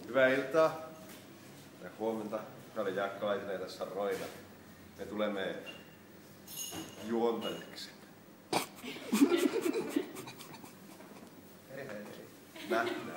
Hyvää iltaa ja huomenta. Kari Jaakkalainen ja tässä on Roina. Me tulemme juontajiksi. Hei hei hei.